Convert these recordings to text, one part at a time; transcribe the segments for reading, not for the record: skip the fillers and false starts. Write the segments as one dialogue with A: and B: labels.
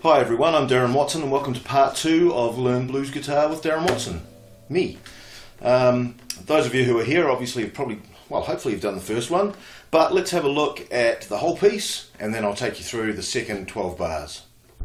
A: Hi everyone, I'm Darren Watson and welcome to part 2 of Learn Blues Guitar with Darren Watson. Me. Those of you who are here obviously have probably, well, hopefully you've done the first one, but let's have a look at the whole piece and then I'll take you through the second 12 bars.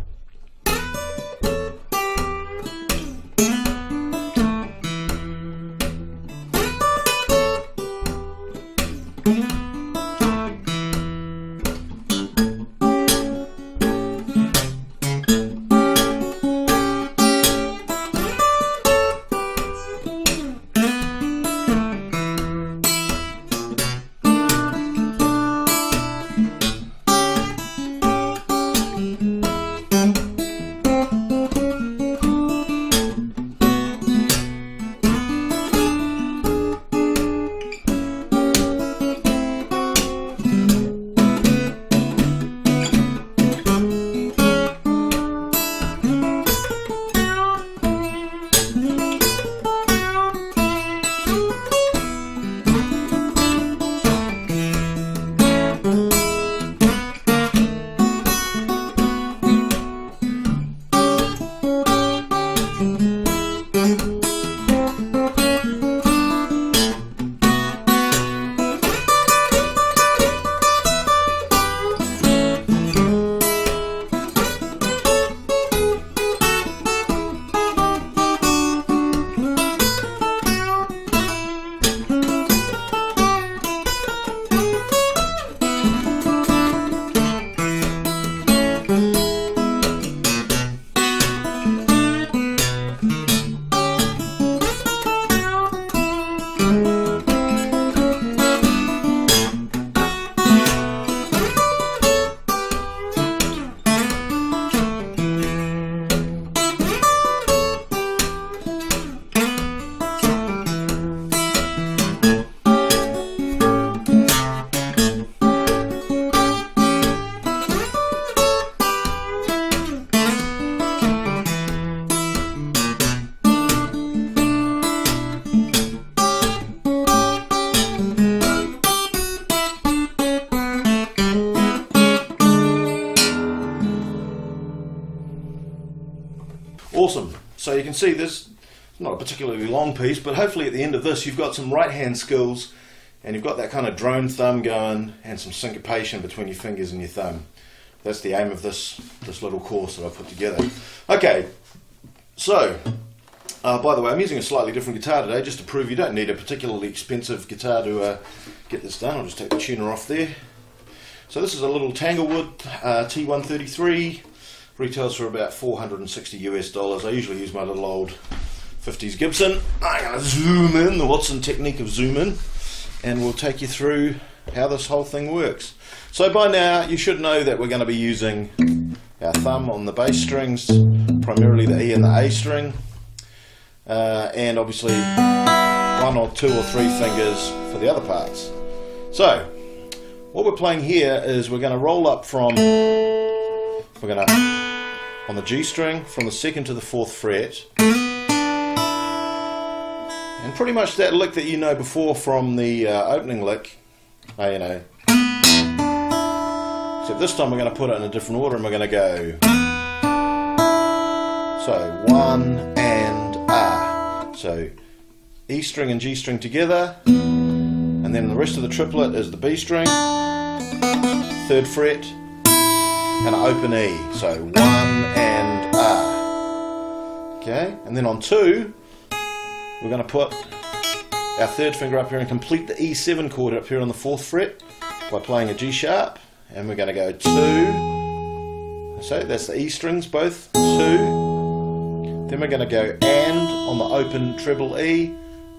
A: Awesome. So you can see this is not a particularly long piece, but hopefully at the end of this you've got some right hand skills and you've got that kind of drone thumb going and some syncopation between your fingers and your thumb. That's the aim of this little course that I put together. Okay, so by the way, I'm using a slightly different guitar today just to prove you don't need a particularly expensive guitar to get this done. I'll just take the tuner off there. So this is a little Tanglewood T133. Retails for about $460 US. I usually use my little old 50s Gibson. I'm going to zoom in, the Watson technique of zoom in, and we'll take you through how this whole thing works. So by now you should know that we're going to be using our thumb on the bass strings, primarily the E and the A string, and obviously one or two or three fingers for the other parts. So what we're playing here is we're going to roll up from, on the G string from the 2nd to the 4th fret, and pretty much that lick that you know before from the opening lick, A and A. Except this time we're going to put it in a different order and we're going to go. So 1 and A. So E string and G string together, and then the rest of the triplet is the B string, 3rd fret, and an open E, so 1 and A. Okay, and then on 2, we're going to put our 3rd finger up here and complete the E7 chord up here on the 4th fret by playing a G sharp, and we're going to go 2. So that's the E strings, both 2. Then we're going to go and on the open treble E,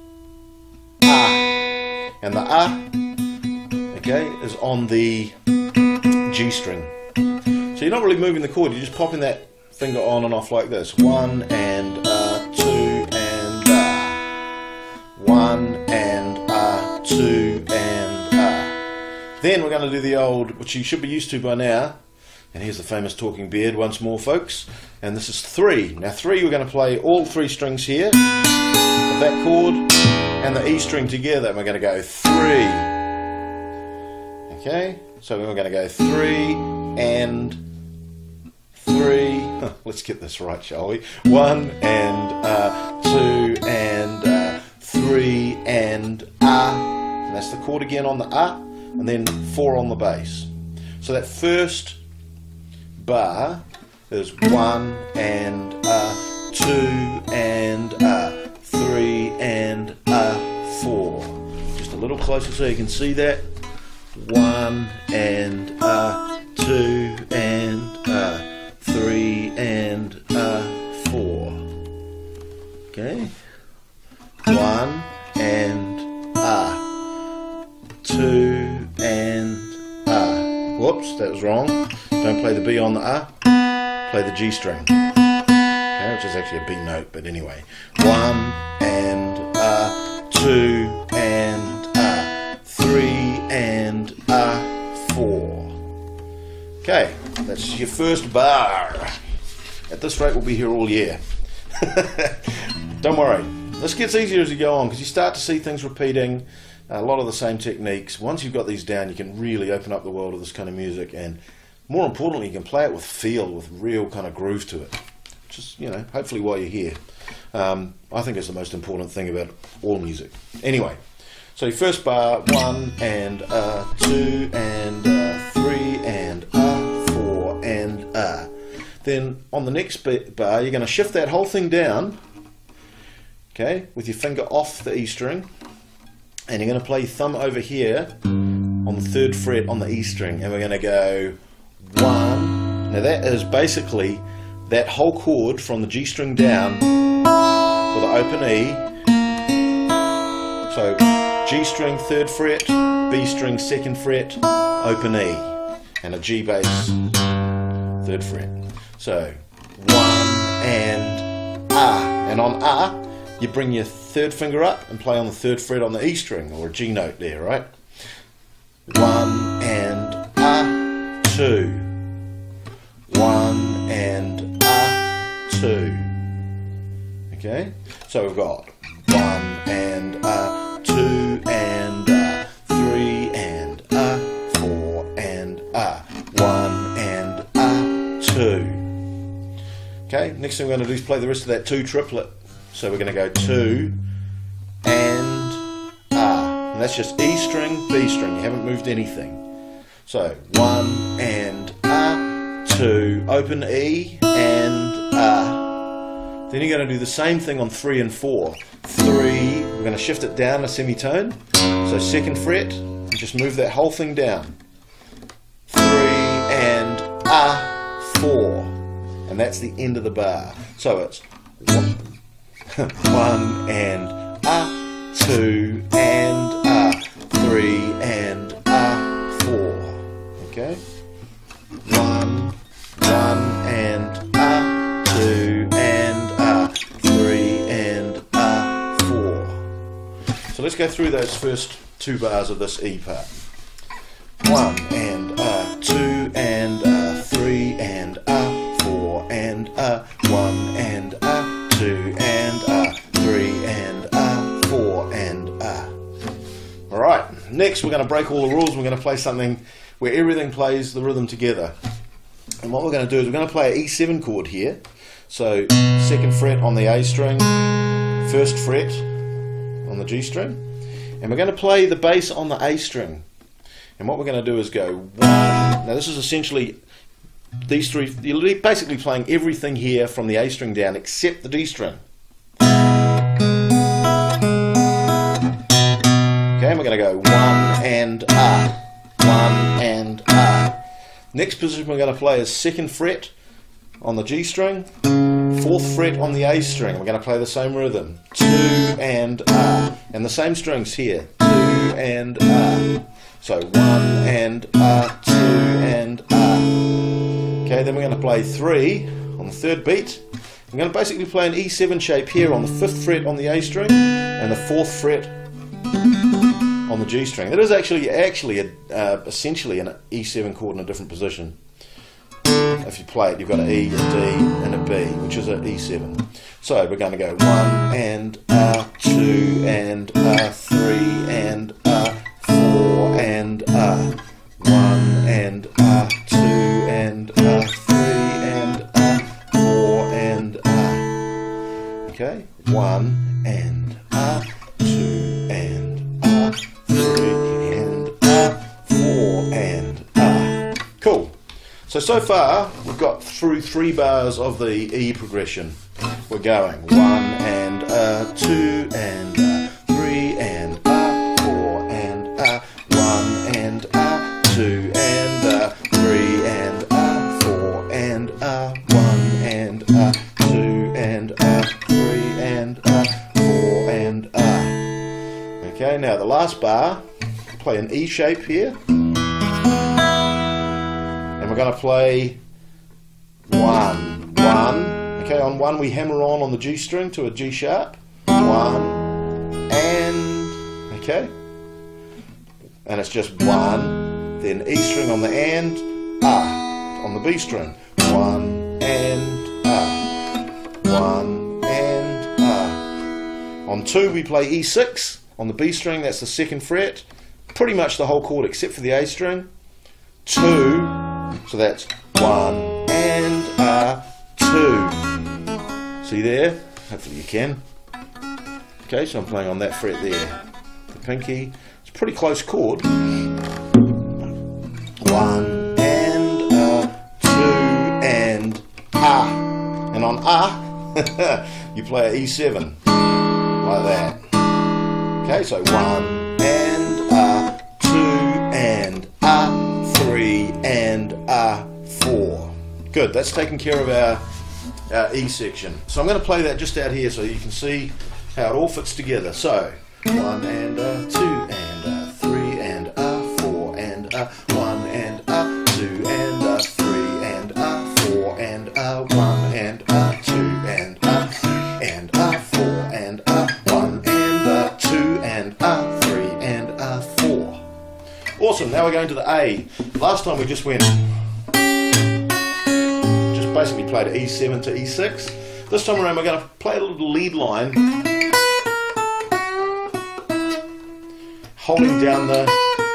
A: A, and the A, okay, is on the G string. So you're not really moving the chord, you're just popping that finger on and off like this. 1 and A, 2 and A. 1 and A, 2 and A. Then we're going to do the old, which you should be used to by now, and here's the famous talking beard once more, folks, and this is 3. Now 3, we're going to play all 3 strings here of that chord and the E string together, and we're going to go 3. Okay, so we're going to go 3 and 3 Let's get this right, shall we? 1 and 2 and 3 and and that's the chord again on the and then 4 on the bass. So that first bar is 1 and 2 and 3 and 4. Just a little closer so you can see that. 1 and 2 and 3 and 4. Okay. 1 and 2 and whoops, that was wrong. Don't play the B on the play the G string. Okay, which is actually a B note, but anyway. 1 and 2 and 3 and 4. Okay, that's your first bar. At this rate, we'll be here all year. Don't worry, this gets easier as you go on because you start to see things repeating, a lot of the same techniques. Once you've got these down, you can really open up the world of this kind of music, and more importantly, you can play it with feel, with real kind of groove to it. Just, you know, hopefully while you're here. I think it's the most important thing about all music. Anyway, so your first bar, 1 and 2 and 3 and 4 and Then on the next bar, you're going to shift that whole thing down, okay, with your finger off the E string, and you're going to play your thumb over here on the 3rd fret on the E string, and we're going to go 1. Now that is basically that whole chord from the G string down with an open E. So G string 3rd fret, B string 2nd fret, open E, and a G bass 3rd fret. So 1 and on you bring your 3rd finger up and play on the 3rd fret on the E string, or a G note there, right? 1 and 2. 1 and 2. Okay, so we've got 1 and 2 and 3 and 4 and 1 and 2. Okay, next thing we're going to do is play the rest of that 2 triplet. So we're going to go 2 and that's just E string, B string. You haven't moved anything. So 1 and 2, open E and then you're going to do the same thing on 3 and 4. 3, we're going to shift it down a semitone. So 2nd fret, and just move that whole thing down. 3 and 4, and that's the end of the bar. So it's 1 and 2 and 3 and 4. Okay. 1 and 2 and 3 and 4. So let's go through those first 2 bars of this E part. 1 and 2 and 3 and 4 and 1 and 2 and 3 and 4 and Alright, next we're going to break all the rules. We're going to play something where everything plays the rhythm together. And what we're going to do is we're going to play an E7 chord here. So 2nd fret on the A string, 1st fret on the G string, and we're going to play the bass on the A string. And what we're going to do is go 1. Now this is essentially these 3. You're basically playing everything here from the A string down except the D string. Okay, and we're going to go 1 and 1 and Next position we're going to play is 2nd fret on the G string, 4th fret on the A string. We're going to play the same rhythm, 2 and the same strings here, 2 and so 1 and 2 and Okay, then we're going to play 3 on the 3rd beat. I'm going to basically play an E7 shape here on the 5th fret on the A string and the 4th fret on the G string. That is actually essentially an E7 chord in a different position. If you play it, you've got an E, a D, and a B, which is an E7. So we're going to go 1 and 2 and 3 and 4 and 1 and 2 and 3 and 4 So far we've got through 3 bars of the E progression. We're going 1 and 2 and 3 and 4 and 1 and 2 and 3 and 4 and 1 and 2 and 3 and 4 and Okay, now the last bar, play an E shape here. And we're going to play 1, 1. Okay, on 1 we hammer on the G string to a G sharp. 1 and, okay. And it's just 1, then E string on the and, on the B string. 1 and 1 and On 2 we play E6 on the B string, that's the 2nd fret. Pretty much the whole chord except for the A string. 2, so that's 1 and 2. See there? Hopefully you can. Okay, so I'm playing on that fret there. The pinky. It's a pretty close chord. 1 and 2 and And on you play an E7 like that. Okay, so 1 and 2 and 3 and 4. Good, that's taken care of our E section. So I'm going to play that just out here so you can see how it all fits together. So 1 and 2 and 3 and 4 and 1 and 2 and 3 and 4 and 1 and 2 and 4 and 1 and 2 and 3 and 4. Awesome, now we're going to the A. Last time we just went, basically played E7 to E6. This time around we're going to play a little lead line, holding down the...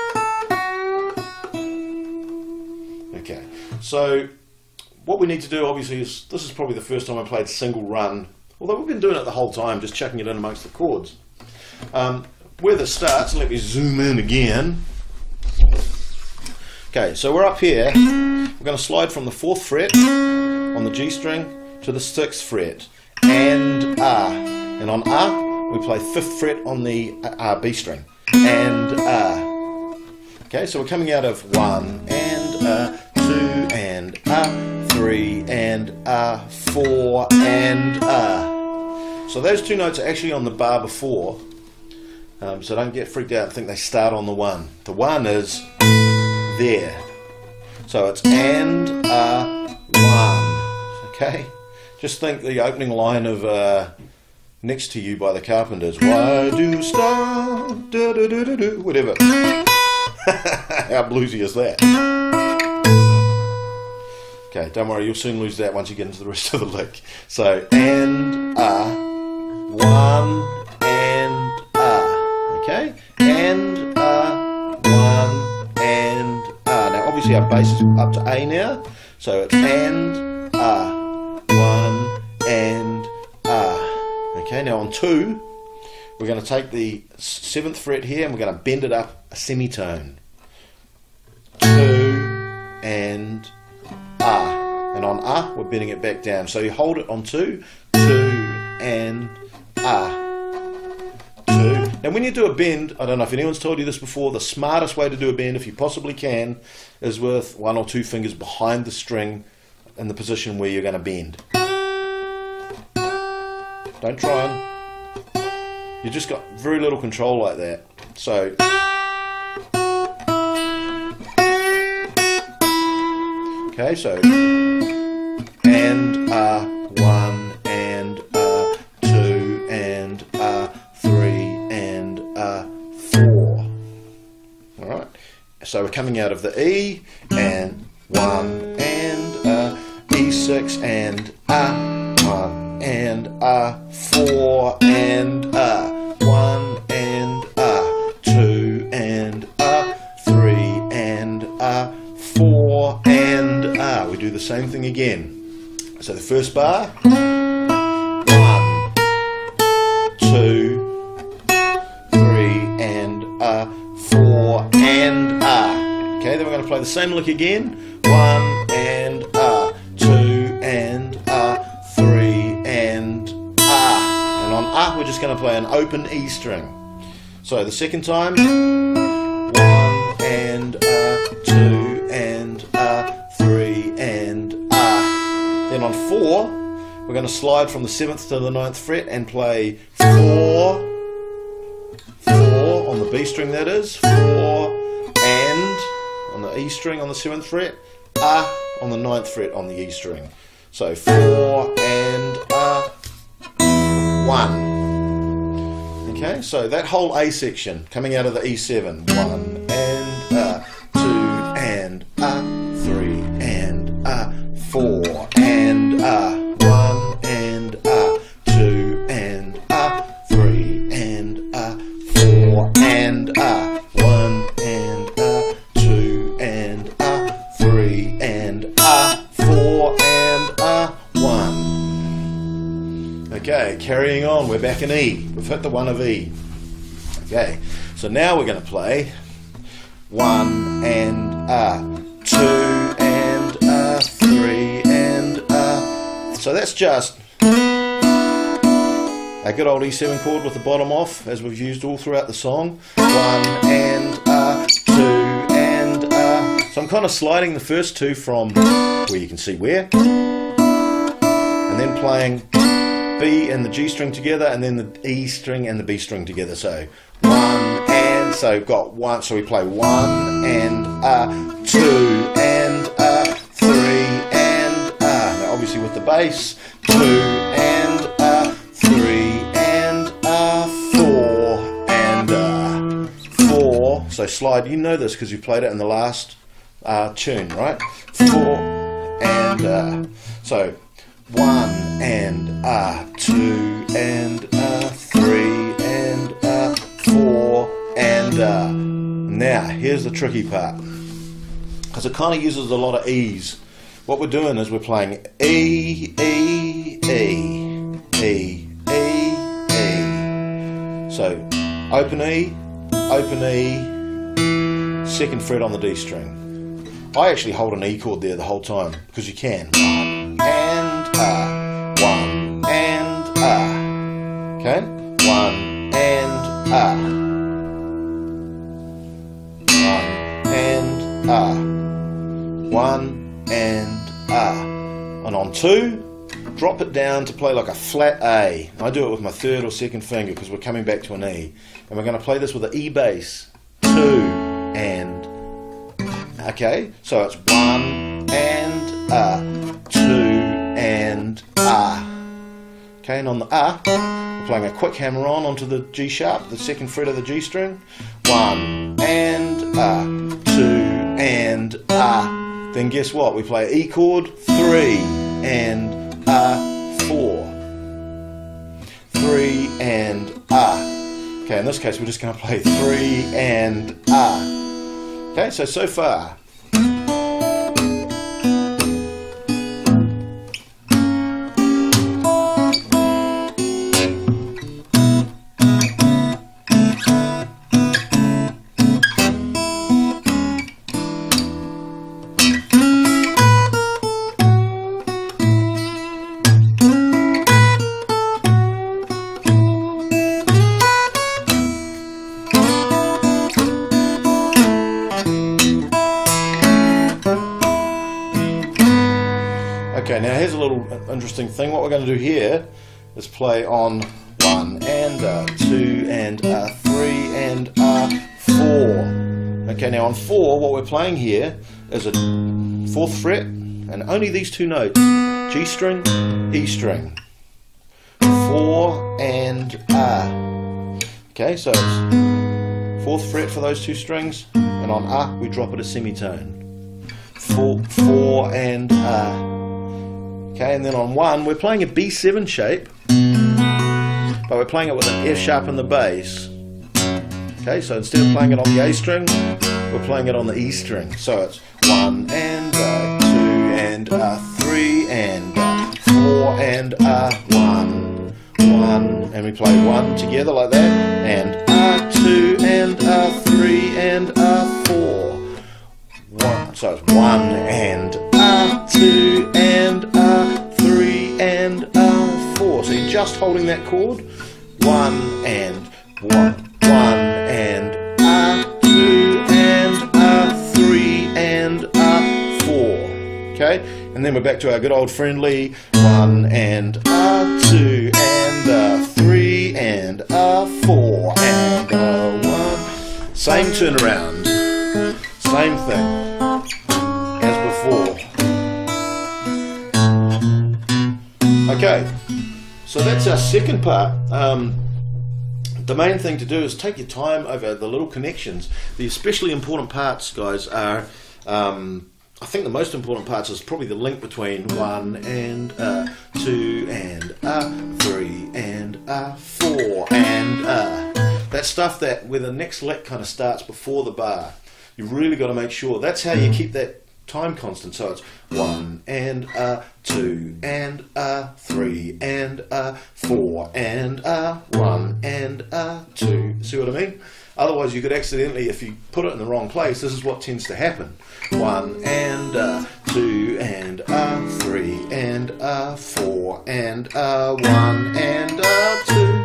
A: Okay, so what we need to do obviously is, this is probably the first time I played single run, although we've been doing it the whole time, just chucking it in amongst the chords. Where this starts, let me zoom in again. Okay, so we're up here. We're going to slide from the 4th fret on the G string to the 6th fret and and on we play 5th fret on the B string and okay, so we're coming out of 1 and 2 and 3 and 4 and so those 2 notes are actually on the bar before, so don't get freaked out and think they start on the 1. The 1 is there, so it's and 1. Okay, just think the opening line of Next to You by the Carpenters. Why do you stop? Do, do, do, do, do. Whatever. How bluesy is that? Okay, don't worry, you'll soon lose that once you get into the rest of the lick. So, and 1 and okay, and 1 and now obviously our bass is up to A now, so it's and 1 and okay, now on 2 we're going to take the 7th fret here and we're going to bend it up a semitone. 2 and and on we're bending it back down, so you hold it on 2, 2 and 2. Now when you do a bend, I don't know if anyone's told you this before, the smartest way to do a bend, if you possibly can, is with 1 or 2 fingers behind the string in the position where you're going to bend. Don't try and... You just got very little control like that. So... Okay, so... And 1 and 2 and 3 and 4. Alright, so we're coming out of the E and 1 and E6 and 1 and 4 and 1 and 2 and 3 and 4 and we do the same thing again. So the first bar, 1, 2, 3 and 4 and okay, then we're going to play the same lick again, 1 and two and three and and on we're just going to play an open E string. So the second time, 1 and two and three and then on 4 we're going to slide from the 7th to the 9th fret and play 4 on the B string, that is 4 and on the E string on the 7th fret, on the 9th fret on the E string. So 4 and 1. Okay, so that whole A section coming out of the E7, 1 and 2 and 3 and 4 and 1 and 2 and 3 and 4 and 1 and 2 and 3 and 4 and 1. Okay, carrying on, we're back in E. We've hit the 1 of E. Okay, so now we're going to play 1 and 2 and 3 and so that's just a good old E7 chord with the bottom off, as we've used all throughout the song. 1 and 2 and so I'm kind of sliding the first two from where you can see where, and then playing B and the G string together, and then the E string and the B string together. So 1 and, so we've got 1, so we play 1 and 2 and 3 and now obviously with the bass, 2 and 3 and 4 and 4. So slide, you know this because you played it in the last tune, right? 4 and so 1 and 2 and 3 and 4 and now here's the tricky part, because it kind of uses a lot of E's. What we're doing is we're playing E, E, E, E, E, E. So open E, 2nd fret on the D string. I actually hold an E chord there the whole time because you can. 1 and 1 and okay, 1 and 1 and and on 2, drop it down to play like a flat A. I do it with my 3rd or 2nd finger because we're coming back to an E, and we're going to play this with an E bass. 2 and okay, so it's 1 and 2 and okay, and on the we're playing a quick hammer on onto the G sharp, the 2nd fret of the G string. 1 and 2 and then guess what? We play E chord, 3 and 4, 3 and okay, in this case we're just going to play 3 and okay, so far. Okay, now here's a little interesting thing. What we're going to do here is play on 1 and 2 and 3 and 4. Okay, now on 4, what we're playing here is a 4th fret and only these two notes: G string, E string. 4 and okay, so it's 4th fret for those two strings, and on we drop it a semitone. 4 and okay, and then on 1 we're playing a B7 shape, but we're playing it with an F sharp in the bass. Okay, so instead of playing it on the A string, we're playing it on the E string. So it's 1 and 2 and 3 and 4 and 1, 1, and we play 1 together like that, and 2 and 3 and 4, 1. So it's 1 and just holding that chord. 1 and 1, 1 and a, 2 and a, 3 and a, 4. Okay, and then we're back to our good old friendly 1 and a, 2 and a, 3 and a, 4 and a, 1. Same turnaround, same thing as before. Okay, so that's our second part. The main thing to do is take your time over the little connections. The especially important parts, guys, are, I think the most important parts is probably the link between 1 and a, 2 and a, 3 and a, 4 and a. That stuff that where the next lick kind of starts before the bar. You've really got to make sure. That's how you keep that time constant. So it's 1 and a, 2 and a, 3 and a, 4 and a, 1 and a, 2. See what I mean? Otherwise you could accidentally, if you put it in the wrong place, this is what tends to happen. 1 and a, 2 and a, 3 and a, 4 and a, 1 and a,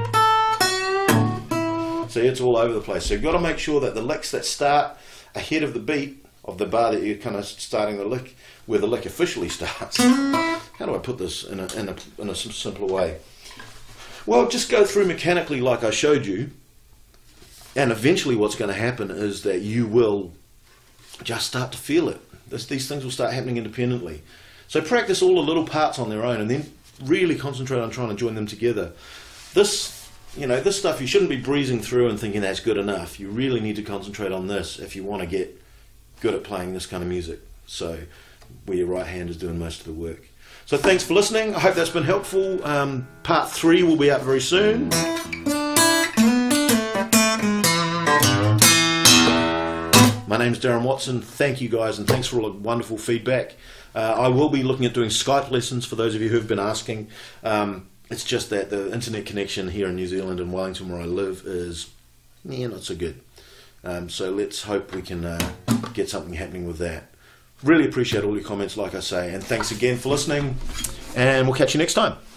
A: 2. See, it's all over the place. So you've got to make sure that the licks that start ahead of the beat of the bar that you're kind of starting the lick, where the lick officially starts. How do I put this in a simpler way? Well, just go through mechanically like I showed you, and eventually what's going to happen is that you will just start to feel it. These things will start happening independently. So practice all the little parts on their own, and then really concentrate on trying to join them together. This, you know, this stuff you shouldn't be breezing through and thinking that's good enough. You really need to concentrate on this if you want to get good at playing this kind of music. So where your right hand is doing most of the work. So thanks for listening. I hope that's been helpful. Part 3 will be out very soon. My name's Darren Watson. Thank you guys, and thanks for all the wonderful feedback. I will be looking at doing Skype lessons for those of you who've been asking. It's just that the internet connection here in New Zealand and Wellington where I live is not so good. So let's hope we can get something happening with that. Really appreciate all your comments, like I say, and thanks again for listening, and we'll catch you next time.